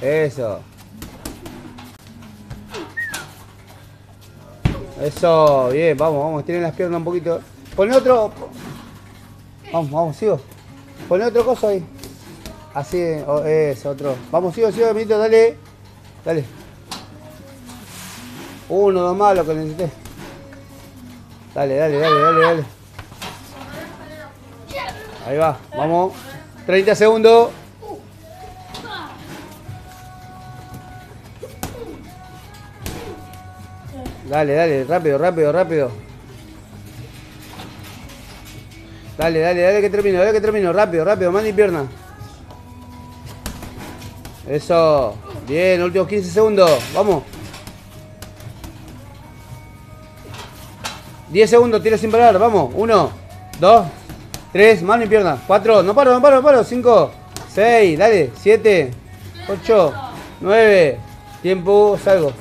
Eso. Eso, bien, vamos, vamos, estiren las piernas un poquito. Ponle otro. Vamos, vamos, sigo. Ponle otro coso ahí. Así, eso, otro. Vamos, sigo, amiguito, dale. Dale. Uno, dos más, lo que necesité. Dale, dale, dale, dale, dale. Ahí va, vamos. 30 segundos. Dale, dale, rápido, rápido, rápido. Dale, dale, dale que termino. Rápido, rápido, mano y pierna. Eso. Bien, últimos 15 segundos. Vamos. 10 segundos, tiro sin parar. Vamos. 1, 2, 3, mano y pierna. 4, no paro. 5, 6, dale. 7, 8, 9. Tiempo, salgo.